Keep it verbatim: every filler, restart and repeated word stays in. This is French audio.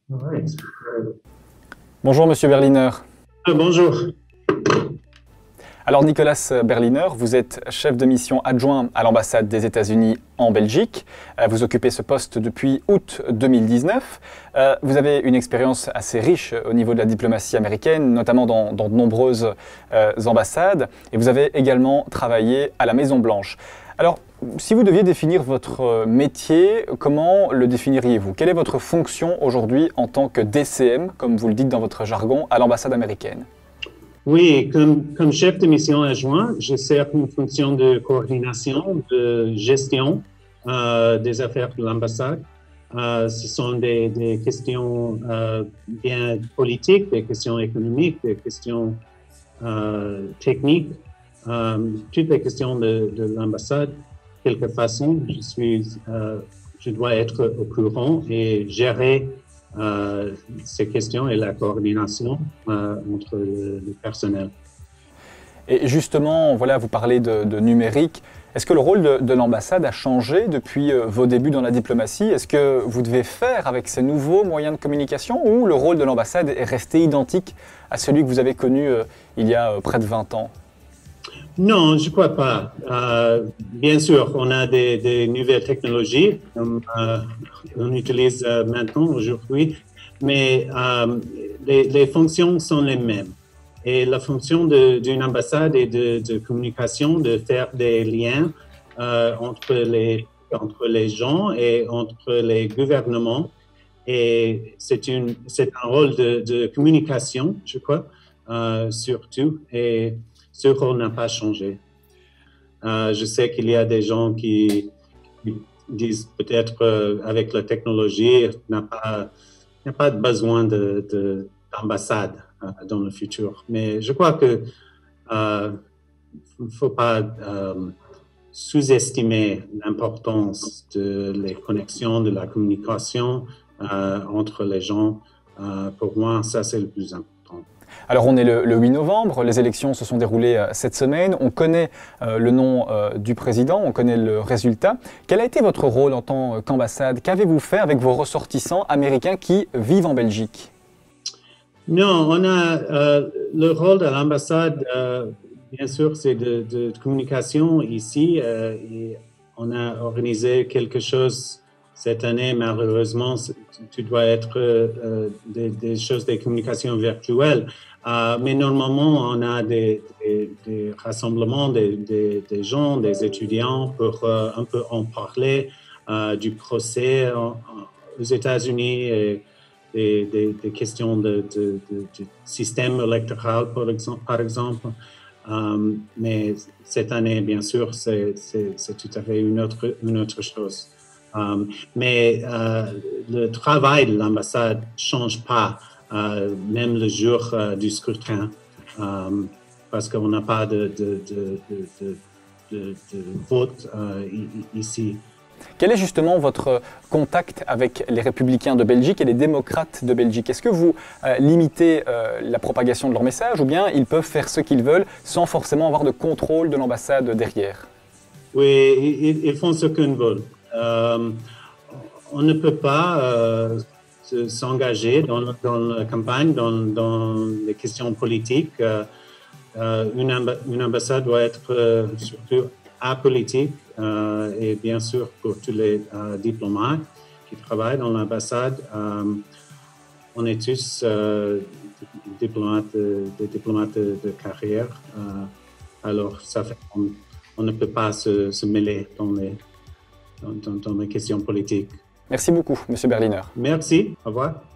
Ouais. Euh, Bonjour Monsieur Berliner. bonjour. Alors Nicolas Berliner, vous êtes chef de mission adjoint à l'ambassade des États-Unis en Belgique. Euh, Vous occupez ce poste depuis août deux mille dix-neuf. Euh, Vous avez une expérience assez riche au niveau de la diplomatie américaine, notamment dans, dans de nombreuses euh, ambassades. Et vous avez également travaillé à la Maison-Blanche. Alors, si vous deviez définir votre métier, comment le définiriez-vous? Quelle est votre fonction aujourd'hui en tant que D C M, comme vous le dites dans votre jargon, à l'ambassade américaine? Oui, comme, comme chef de mission adjoint, je sers une fonction de coordination, de gestion euh, des affaires de l'ambassade. Euh, ce sont des, des questions euh, bien politiques, des questions économiques, des questions euh, techniques, euh, toutes les questions de, de l'ambassade. De quelque façon, je suis, euh, je dois être au courant et gérer Euh, ces questions et la coordination euh, entre le, le personnel. Et justement, voilà, vous parlez de, de numérique. Est-ce que le rôle de, de l'ambassade a changé depuis euh, vos débuts dans la diplomatie? Est-ce que vous devez faire avec ces nouveaux moyens de communication ou le rôle de l'ambassade est resté identique à celui que vous avez connu euh, il y a euh, près de vingt ans? Non, je ne crois pas. Euh, bien sûr, on a des, des nouvelles technologies comme euh, on utilise euh, maintenant, aujourd'hui, mais euh, les, les fonctions sont les mêmes. Et la fonction d'une ambassade est de, de communication, de faire des liens euh, entre, les, entre les gens et entre les gouvernements. Et c'est un rôle de, de communication, je crois, euh, surtout. Et ce rôle n'a pas changé. Euh, je sais qu'il y a des gens qui, qui disent peut-être euh, avec la technologie, il n'y a pas, a pas de besoin d'ambassade de, de, euh, dans le futur. Mais je crois que euh, il ne faut pas euh, sous-estimer l'importance de les connexions, de la communication euh, entre les gens. Euh, pour moi, ça, c'est le plus important. Alors on est le, le huit novembre, les élections se sont déroulées euh, cette semaine, on connaît euh, le nom euh, du président, on connaît le résultat. Quel a été votre rôle en tant qu'ambassade? Qu'avez-vous fait avec vos ressortissants américains qui vivent en Belgique? Non, on a euh, le rôle de l'ambassade, euh, bien sûr, c'est de, de, de communication ici. Euh, et on a organisé quelque chose cette année, malheureusement, tu dois être euh, des, des choses de communication virtuelle. Euh, mais normalement, on a des, des, des rassemblements des, des, des gens, des étudiants pour euh, un peu en parler euh, du procès en, en, aux États-Unis et des, des, des questions de, de, de, de système électoral, par exemple. Par exemple. Euh, mais cette année, bien sûr, c'est tout à fait une autre, une autre chose. Um, mais euh, le travail de l'ambassade ne change pas, euh, même le jour euh, du scrutin, um, parce qu'on n'a pas de, de, de, de, de, de vote euh, ici. Quel est justement votre contact avec les républicains de Belgique et les démocrates de Belgique? Est-ce que vous euh, limitez euh, la propagation de leur message ou bien ils peuvent faire ce qu'ils veulent sans forcément avoir de contrôle de l'ambassade derrière? Oui, ils, ils font ce qu'ils veulent. Euh, on ne peut pas euh, s'engager dans, dans la campagne, dans, dans les questions politiques. Euh, une, amb une ambassade doit être euh, surtout apolitique euh, et bien sûr pour tous les euh, diplomates qui travaillent dans l'ambassade, euh, on est tous euh, diplomates, des diplomates de, de carrière. Euh, alors ça fait on, on ne peut pas se, se mêler dans les Dans, dans, dans les questions politiques. Merci beaucoup, Monsieur Berliner. Merci, au revoir.